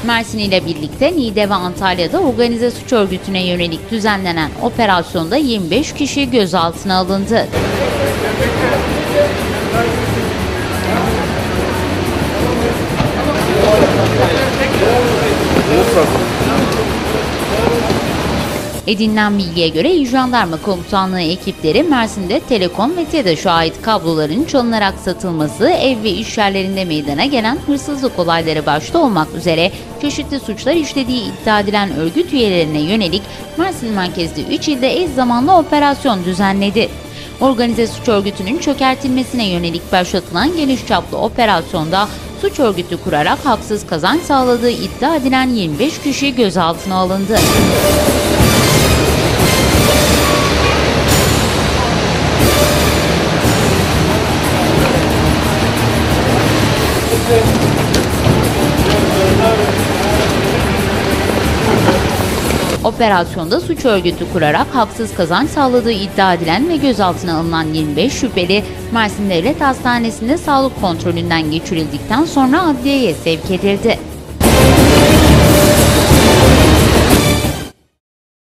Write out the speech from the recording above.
Mersin ile birlikte Niğde ve Antalya'da organize suç örgütüne yönelik düzenlenen operasyonda 25 kişi gözaltına alındı. Edinilen bilgiye göre İl Jandarma Komutanlığı ekipleri Mersin'de Telekom ve TEDAŞ'a ait kabloların çalınarak satılması, ev ve iş yerlerinde meydana gelen hırsızlık olayları başta olmak üzere çeşitli suçlar işlediği iddia edilen örgüt üyelerine yönelik Mersin merkezli 3 ilde eş zamanlı operasyon düzenledi. Organize suç örgütünün çökertilmesine yönelik başlatılan geniş çaplı operasyonda suç örgütü kurarak haksız kazanç sağladığı iddia edilen 25 kişi gözaltına alındı. Operasyonda suç örgütü kurarak haksız kazanç sağladığı iddia edilen ve gözaltına alınan 25 şüpheli Mersin Devlet Hastanesi'nde sağlık kontrolünden geçirildikten sonra adliyeye sevk edildi.